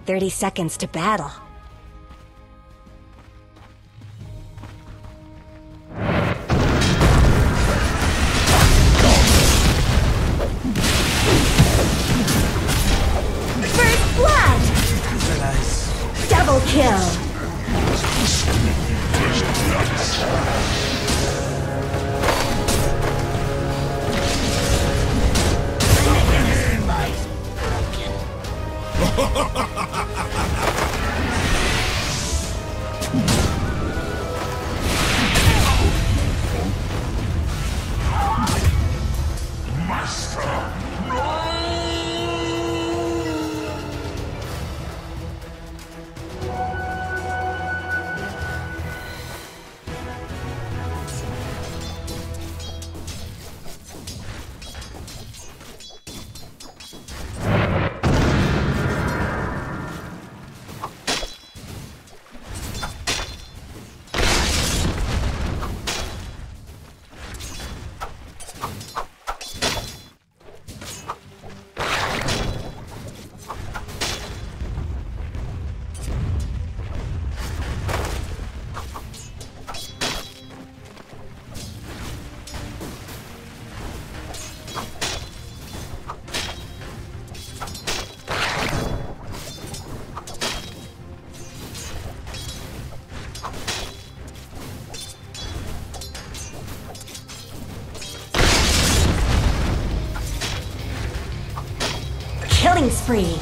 30 seconds to battle. First blood! Double kill! Killing spree.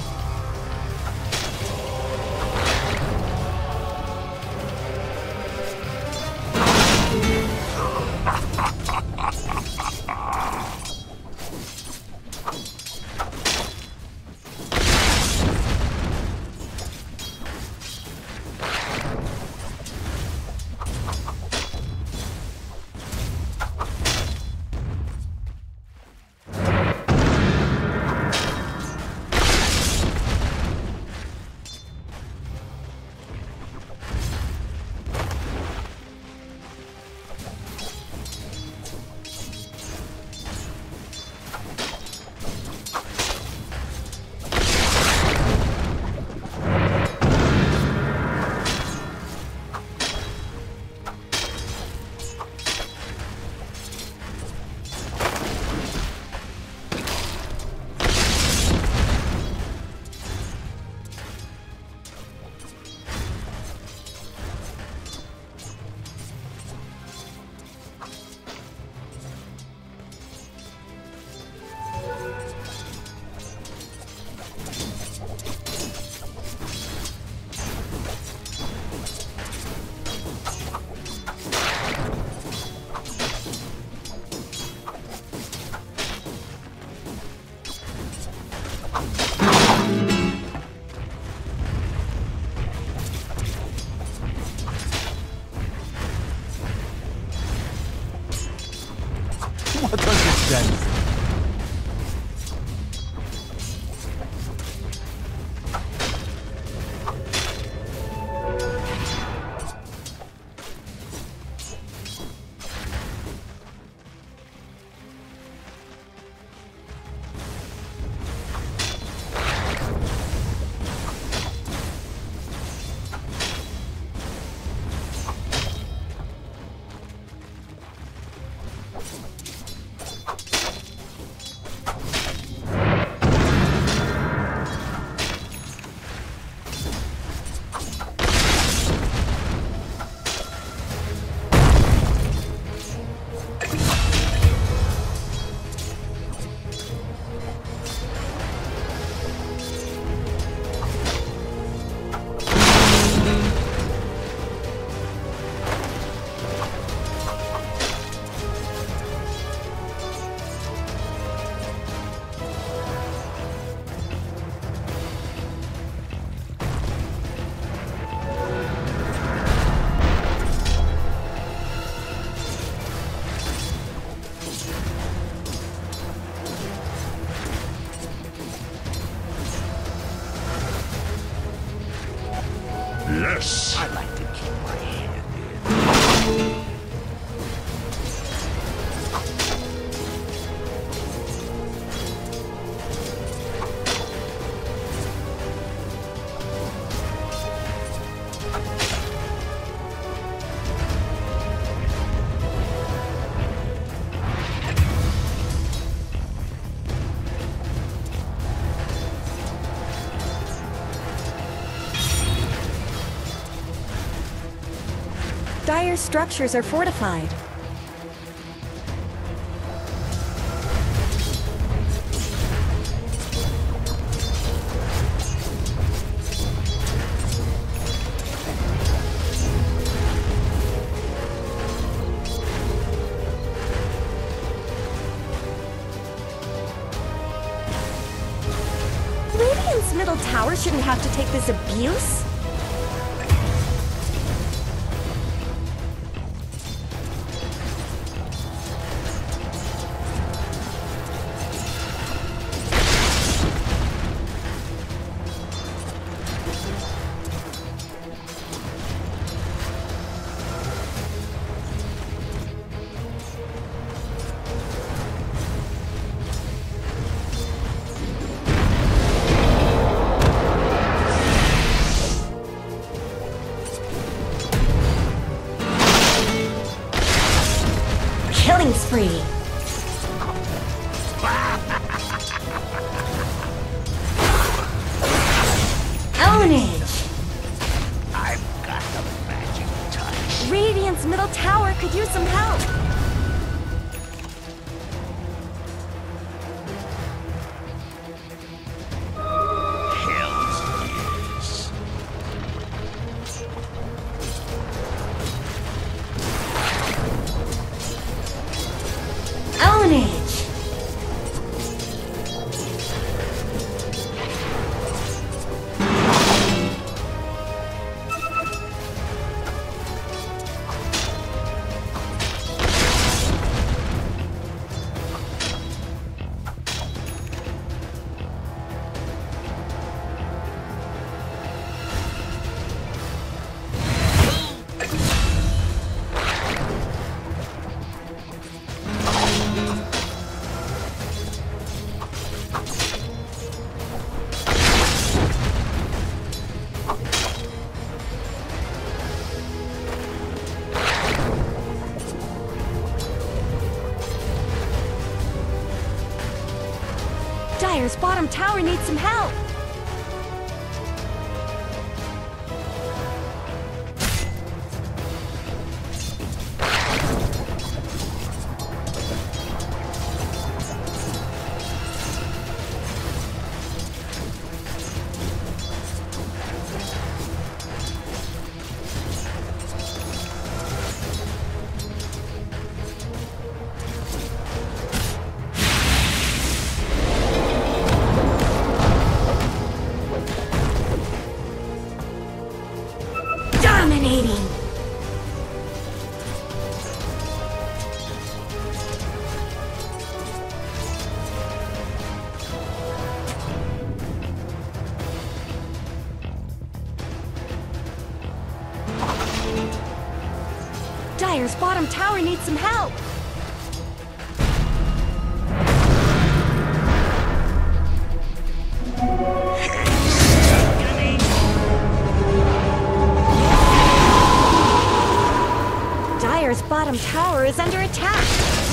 What does it sense? Dire's structures are fortified. Radiant's middle tower shouldn't have to take this abuse. Killing spree. Ownage. I've got the magic touch. Radiant's middle tower could use some help. Hell's yes. Ownage. Dire's bottom tower needs some help. Dominating. Dire's bottom tower needs some help. Dire's bottom tower is under attack.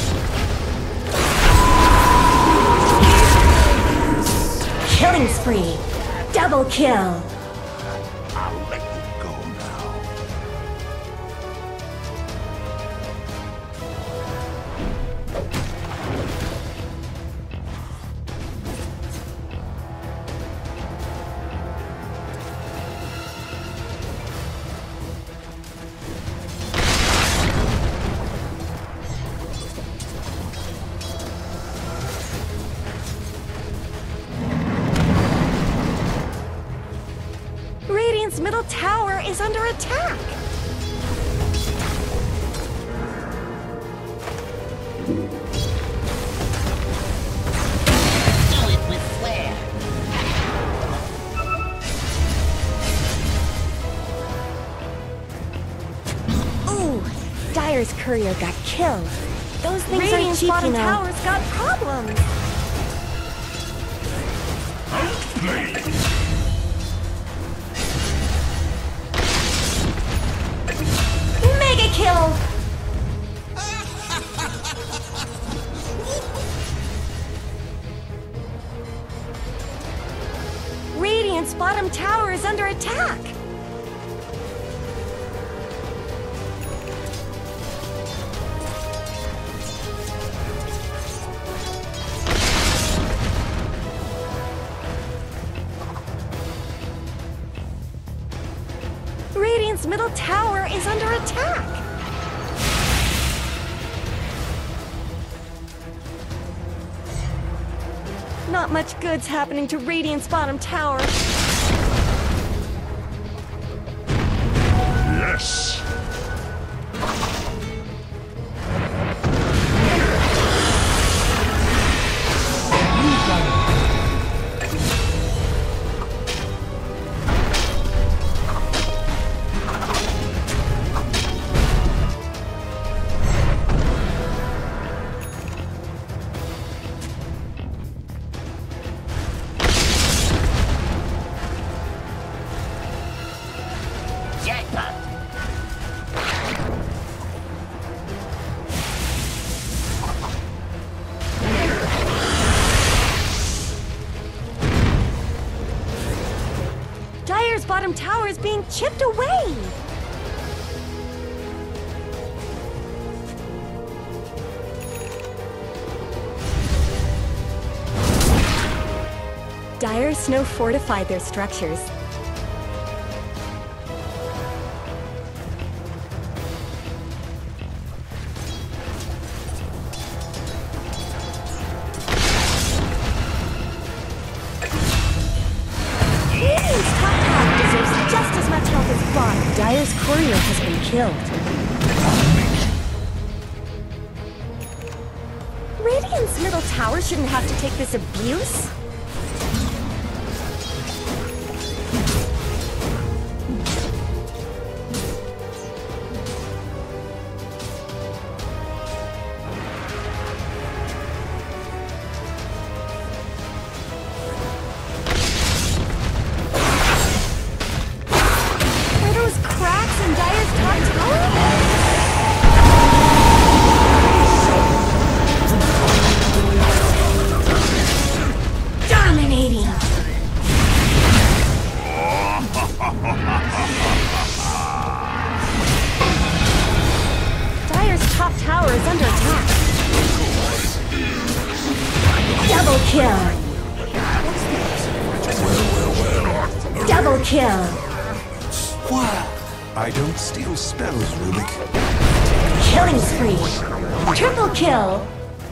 Killing spree. Double kill. I'll let you go now. Radiant's middle tower is under attack. Do it with flair. Ooh, Dire's courier got killed. Those things aren't cheap, bottom tower's got problems. Mega kill! Radiant's bottom tower is under attack. is under attack! Not much good's happening to Radiant's bottom tower. Yes! Dire's bottom tower is being chipped away! Dire Snow fortified their structures. Dire's courier has been killed. Radiant's middle tower shouldn't have to take this abuse. Double kill! Wow! I don't steal spells, Rubik. Killing spree! Triple kill!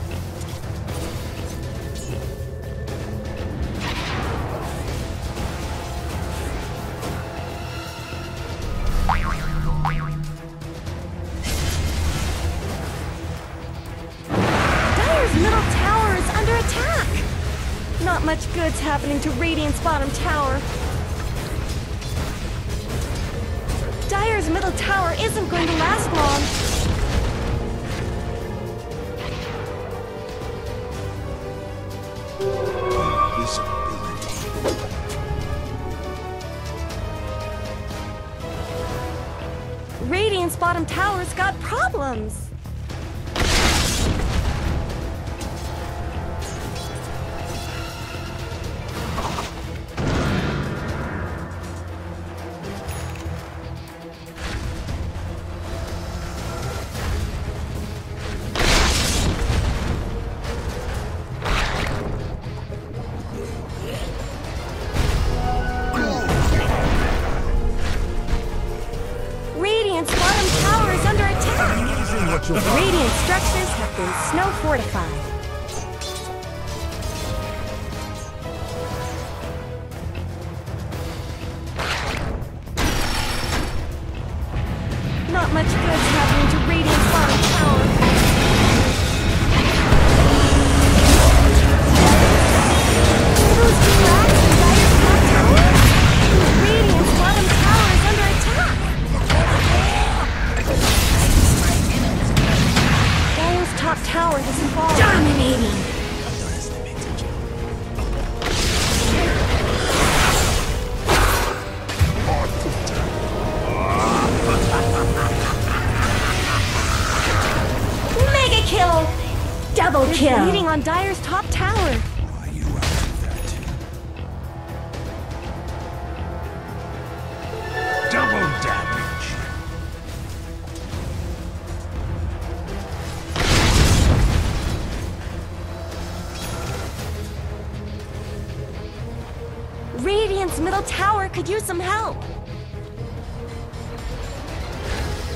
Dire's middle tower is under attack! Not much good's happening to Radiant's bottom tower. Dire's middle tower isn't going to last long. Radiant's bottom tower's got problems. Radiant structures have been snow fortified. Not much good's happening to Radiant's bottom tower. Those cracks in Dire's top tower? Radiant's bottom tower is under attack. Top tower has fallen. Dominating! Mega kill! Double kill! They're beating on Dire's top tower. Are you out of that? Double damage! Radiant's middle tower could use some help.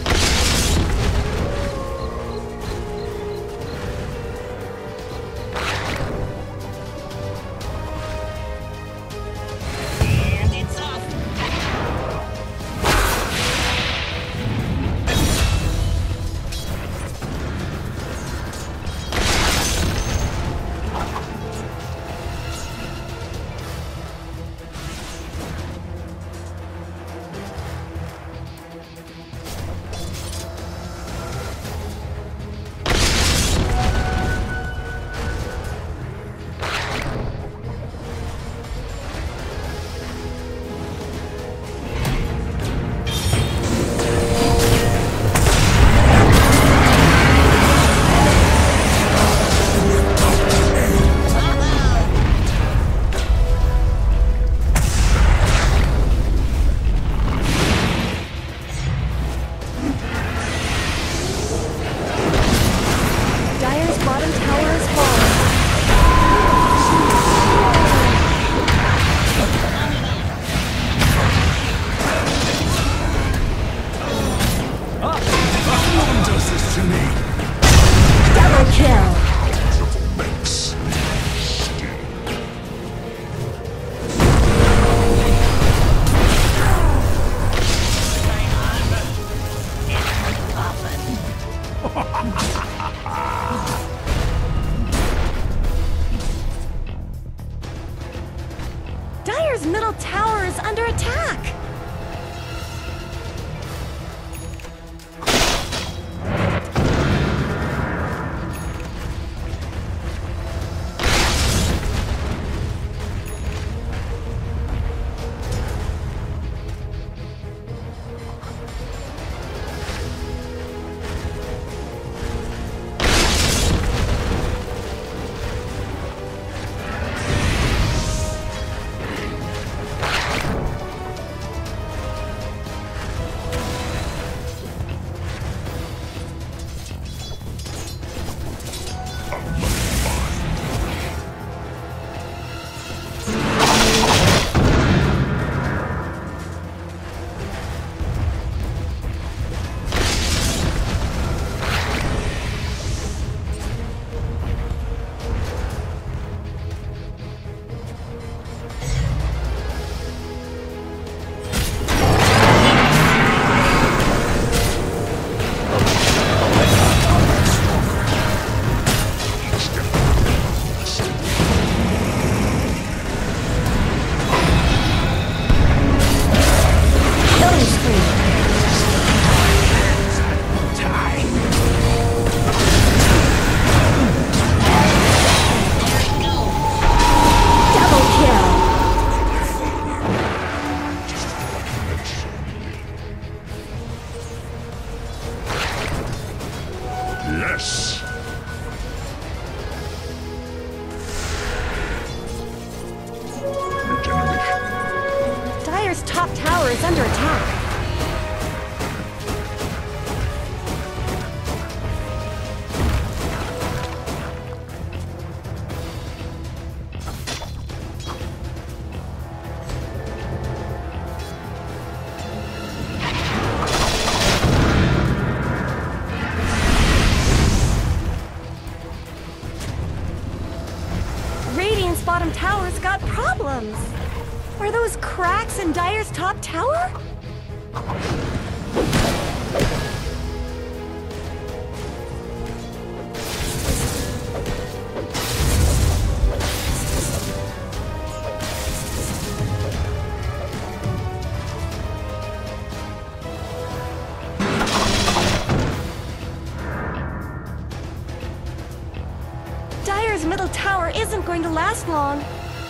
Yes. Regeneration. Dire's top tower is under attack. Radiant's bottom tower's got problems. Are those cracks in Dire's top tower? Dire's middle tower isn't going to last long.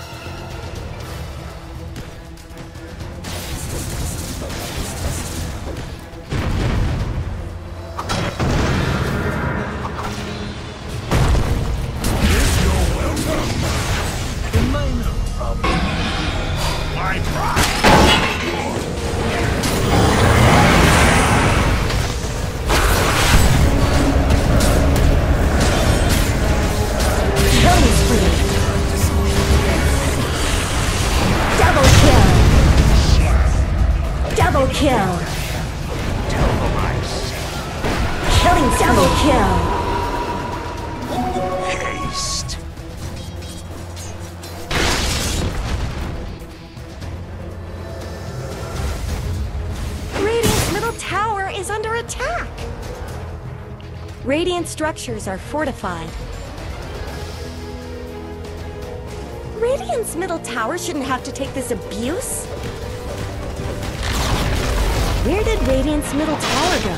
My pride. Killing spree. Double kill. Double kill. Killing double kill. Haste. Radiant's middle tower is under attack. Radiant structures are fortified. Radiant's middle tower shouldn't have to take this abuse. Where did Radiant's middle tower go?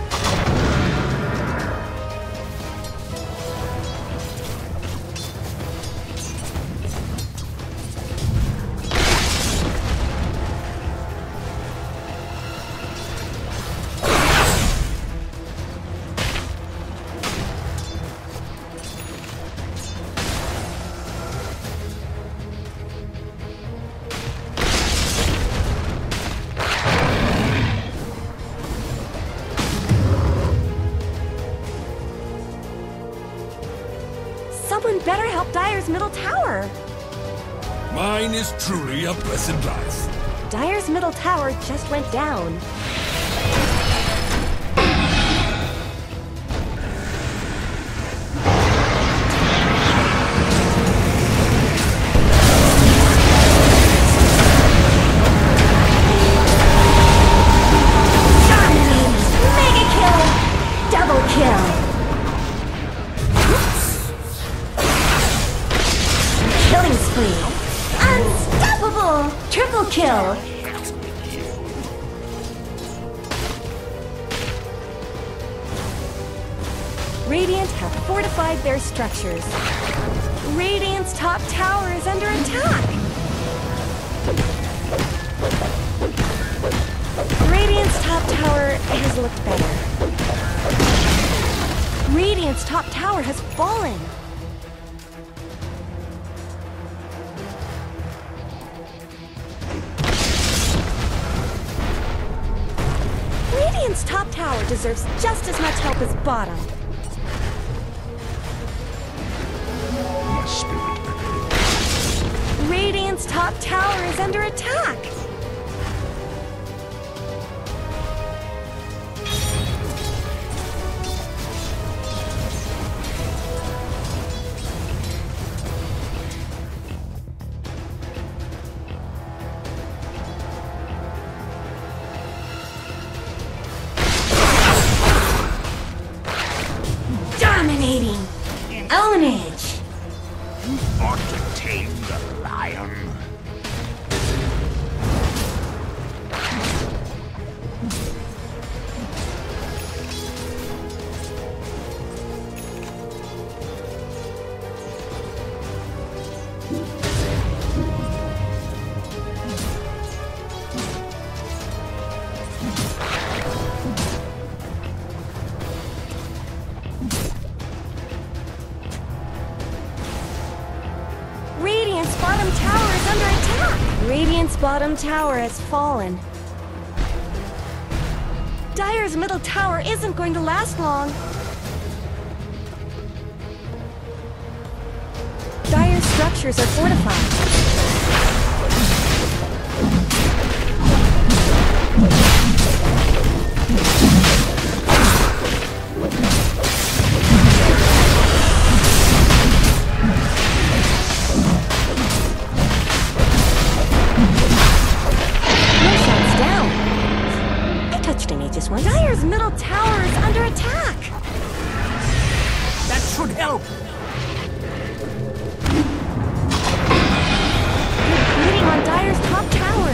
Someone better help Dire's middle tower. Mine is truly a blessed life. Dire's middle tower just went down. Mega kill! Double kill! Killing spree! Unstoppable! Triple kill! Radiant have fortified their structures. Radiant's top tower is under attack! Radiant's top tower has looked better. Radiant's top tower has fallen! Radiant's top tower deserves just as much help as bottom. My spirit. Radiant's top tower is under attack! Dominating! Ownage! You ought to tame the lion. Radiant's bottom tower has fallen. Dire's middle tower isn't going to last long. Dire's structures are fortified. Dire's middle tower is under attack! That should help! You're beating on Dire's top tower!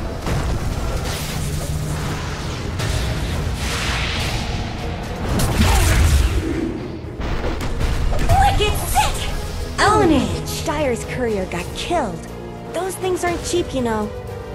Wicked sick! Ownage! Dire's courier got killed. Those things aren't cheap, you know.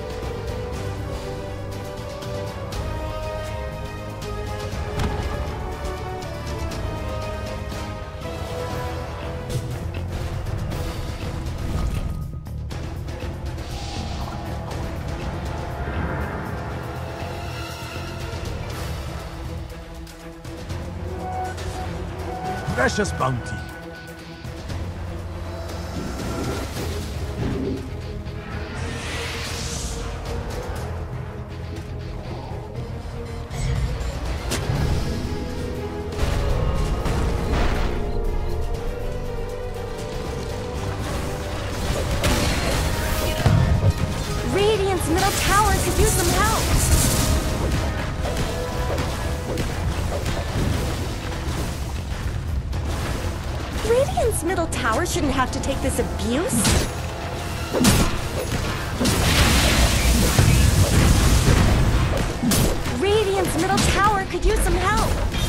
Precious bounty. Radiant's middle tower could use some help. Radiant's middle tower shouldn't have to take this abuse. Radiant's middle tower could use some help.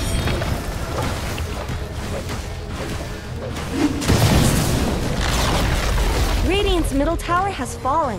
Radiant's middle tower has fallen.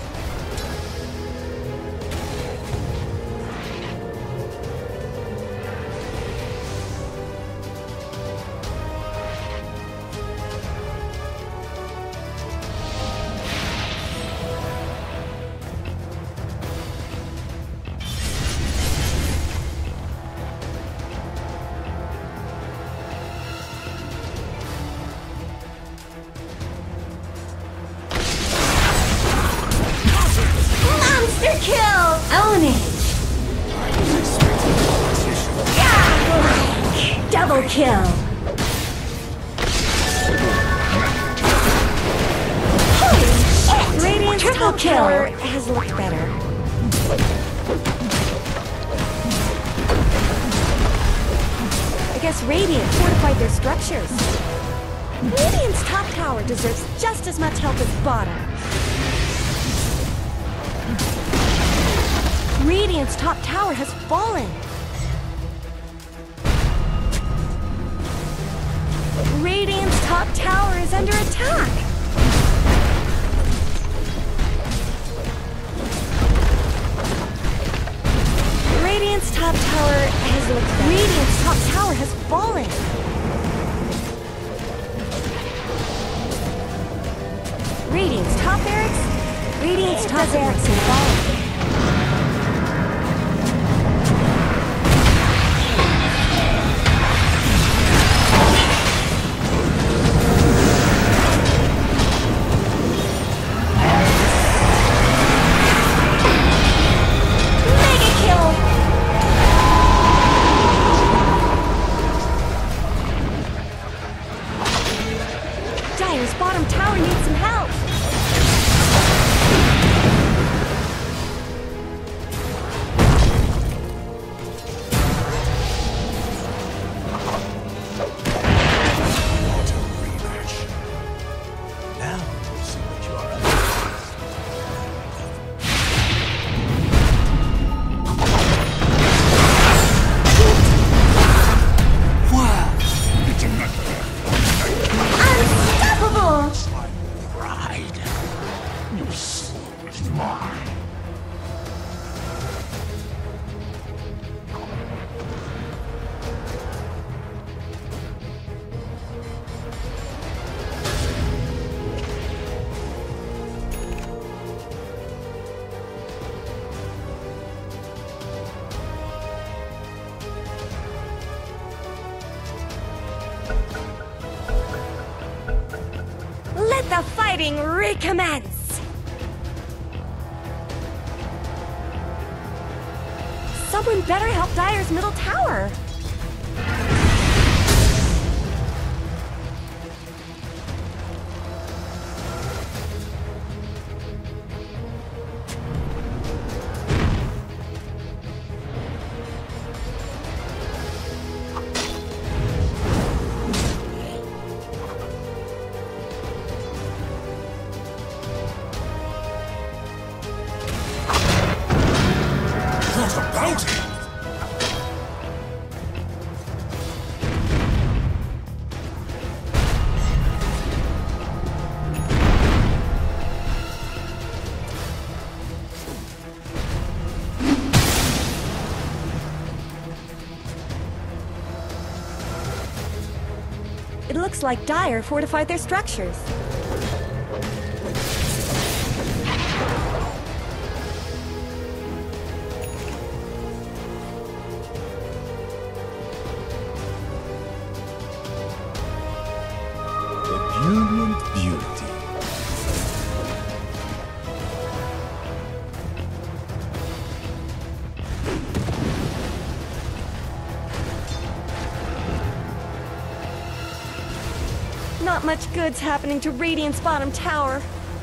Monster kill! Own it! I was expecting competition. Double kill! Holy shit! Radiant's triple tower has looked better. I guess Radiant fortified their structures. Radiant's top tower deserves just as much help as bottom. Radiant's top tower has fallen. Radiant's top tower is under attack. Radiant's top tower has looked better. Radiant's top tower has fallen. Radiant's top barracks? Radiant's top barracks have fallen. Dire's bottom tower needs some help. fighting recommence! Someone better help Dire's middle tower! It looks like Dire fortified their structures. Ebullient beauty. Not much good's happening to Radiant's bottom tower.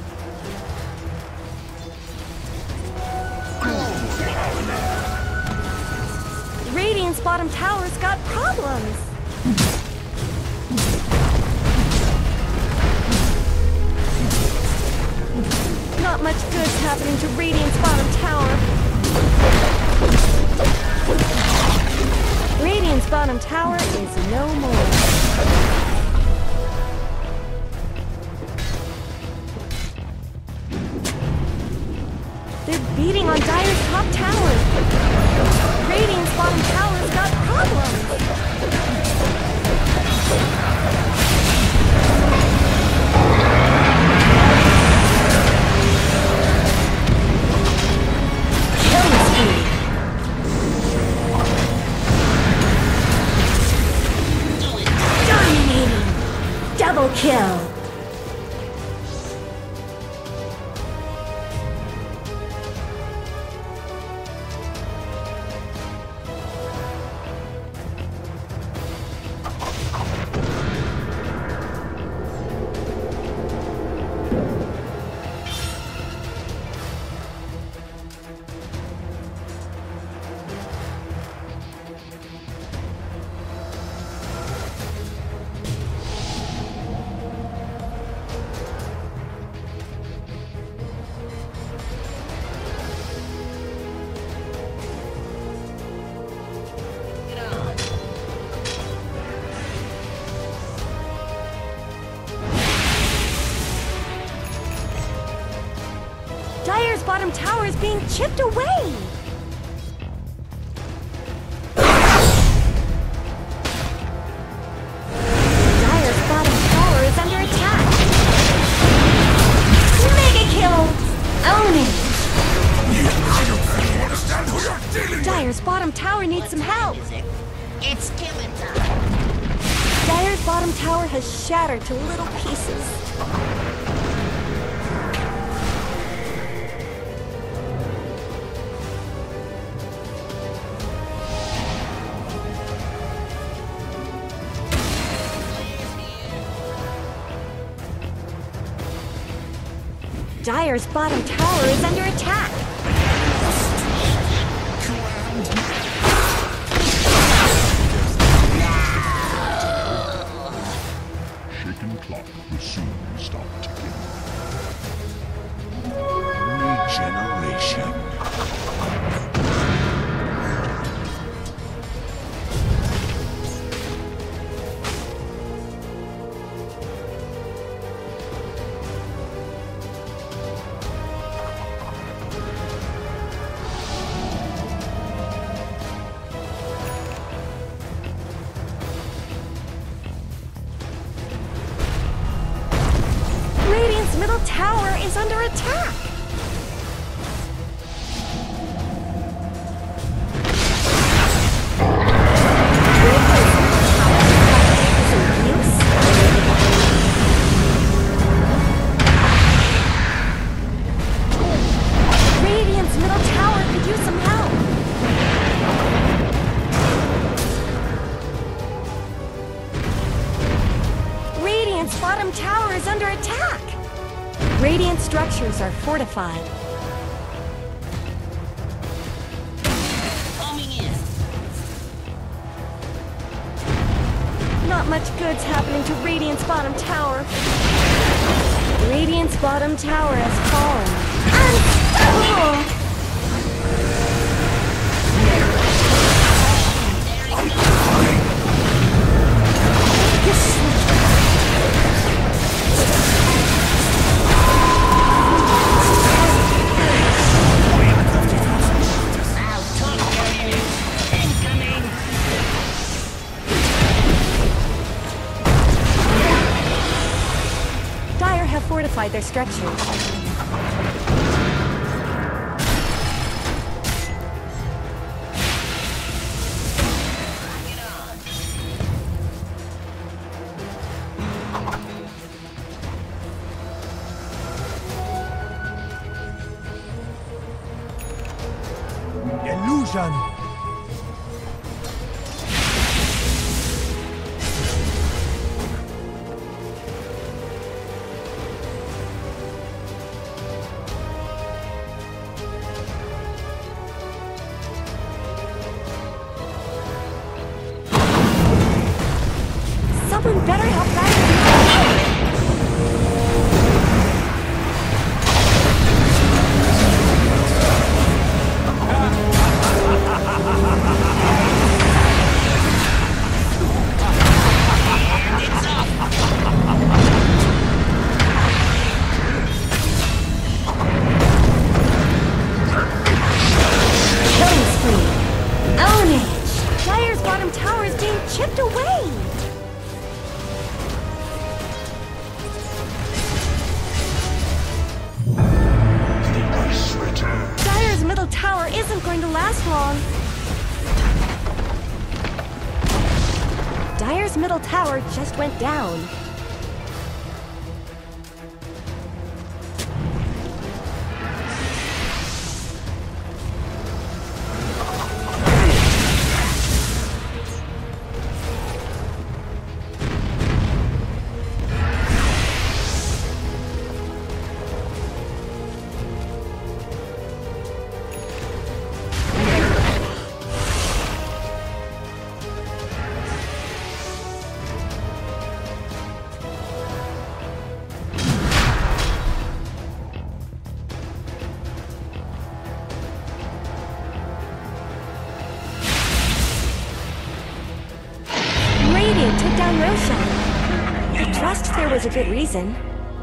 Radiant's bottom tower's got problems. Not much good's happening to Radiant's bottom tower. Radiant's bottom tower is no more. They're beating on Dire's top tower. Radiant's bottom tower's got problems. Killing spree. Dominating. Double kill. Dire's bottom tower is being chipped away! Dire's bottom tower is under attack! Mega kill! Own it! Dire's bottom tower needs some help! It's killing time. Dire's bottom tower has shattered to little pieces. Dire's bottom tower is under attack. Shaken clock will soon stop ticking. Regeneration. Radiant's middle tower is under attack. attack! Radiant structures are fortified. Coming in. Not much good's happening to Radiant's bottom tower. Radiant's bottom tower has fallen. Unstoppable! Fortified their structures. Illusion! Someone better help Dire. Killing spree. Own it. Dire's bottom tower is being chipped away. Dire's middle tower isn't going to last long. Dire's middle tower just went down. Took down Roshan. I trust there was a good reason.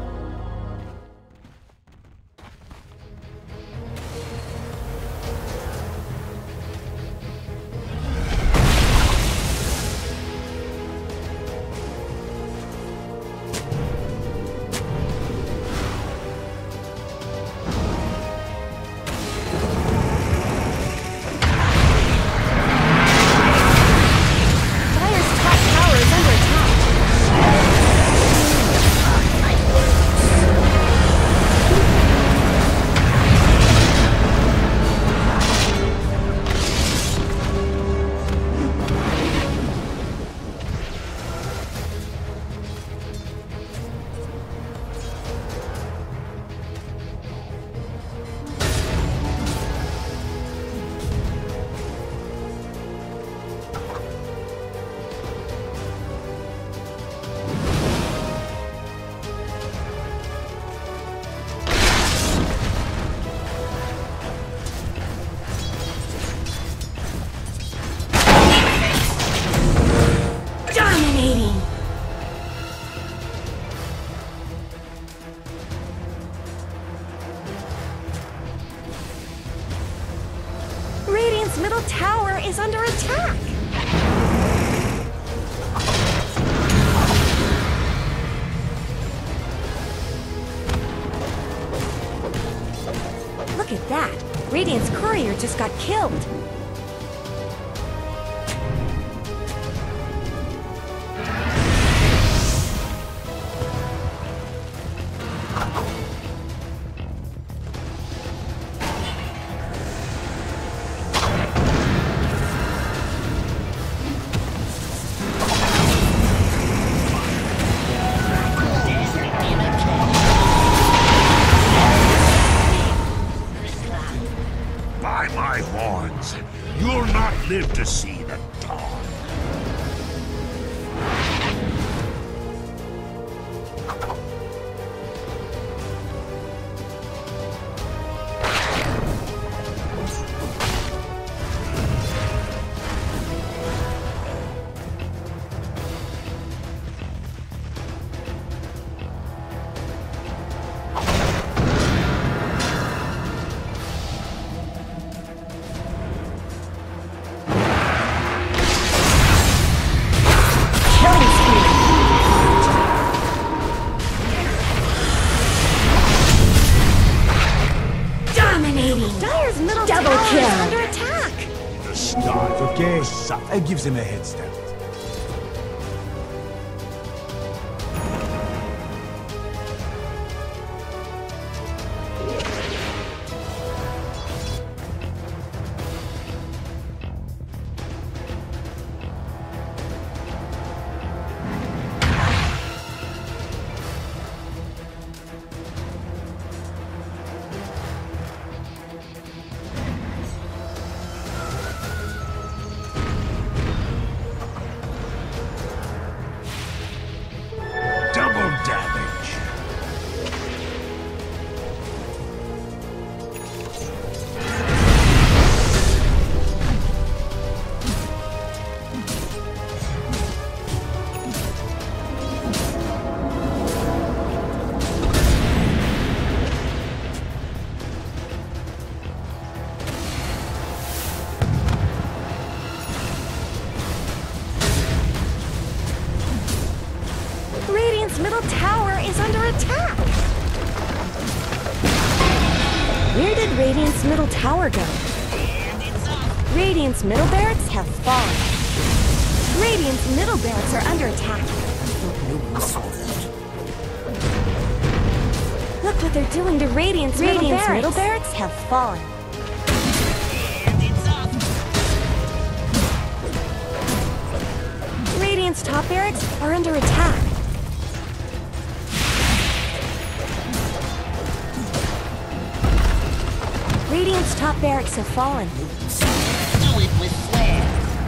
Radiant's middle tower is under attack! Look at that! Radiant's courier just got killed! In a ça. It gives him a head start. Radiant's middle tower is under attack! Where did Radiant's middle tower go? Radiant's middle barracks have fallen. Radiant's middle barracks are under attack. Look what they're doing to Radiant's middle barracks have fallen. Radiant's top barracks are under attack. Radiant's top barracks have fallen. Do it with flair.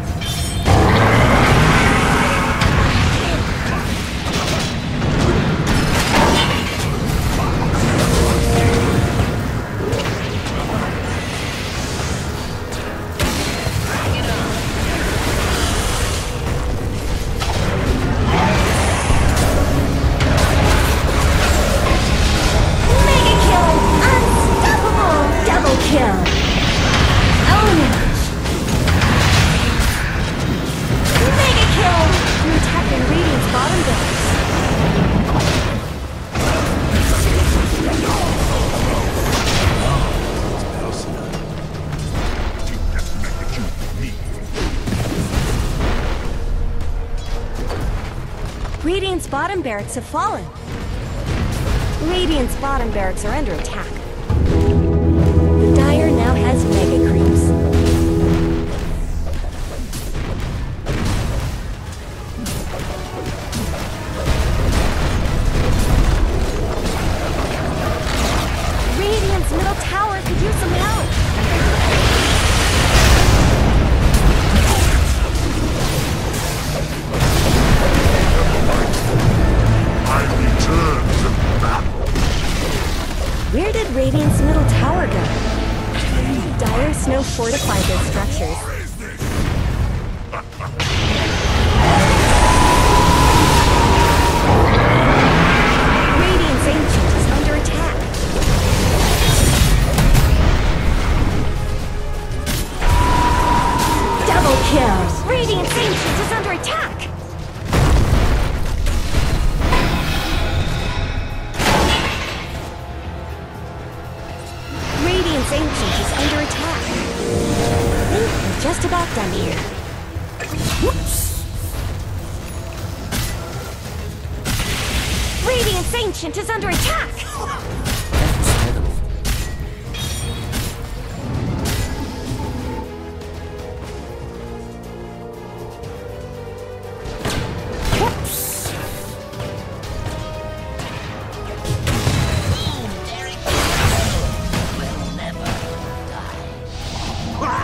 Radiant's bottom barracks have fallen. Radiant's bottom barracks are under attack. The Dire now has mega creeps. Radiant's middle tower could use some help. Where did Radiant's middle tower go? Dire Snow fortified their structures. Radiant's Ancient is under attack. Double kill! Radiant's Ancient is under attack! Radiant's Ancient is under attack. I think we're just about done here. Whoops! Radiant's Ancient is under attack! Whoops! Will never die.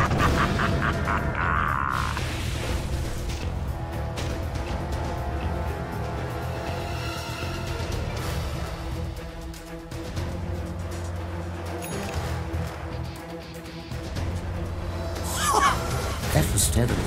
That was terrible.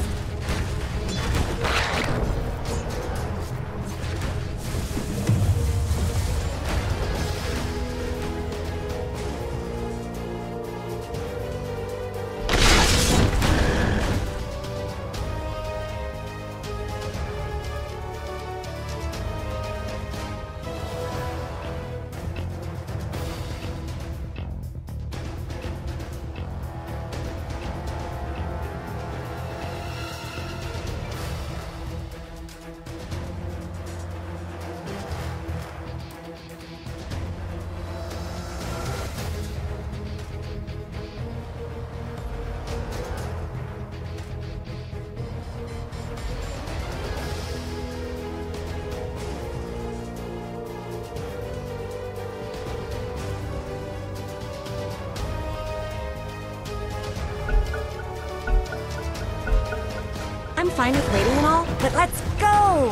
fine with waiting and all, but let's go!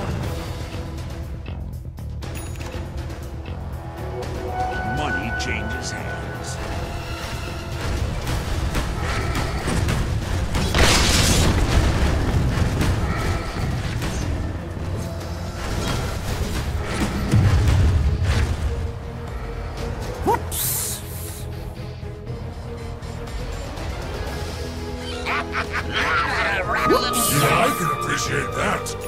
Money changes hands. Whoops! Yeah, I can appreciate that.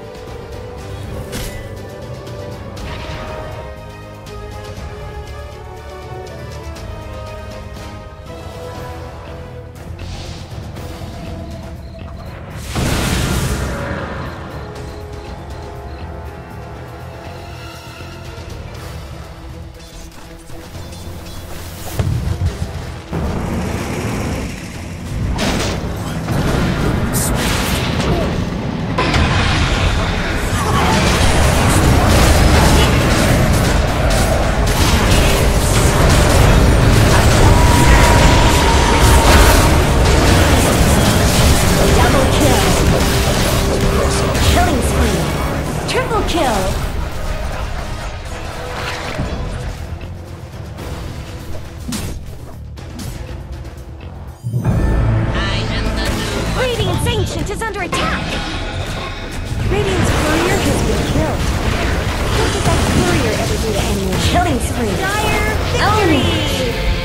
Ancient is under attack! Radiant's courier has been killed. What did that courier ever do to anyone? Killing spree! Dire victory!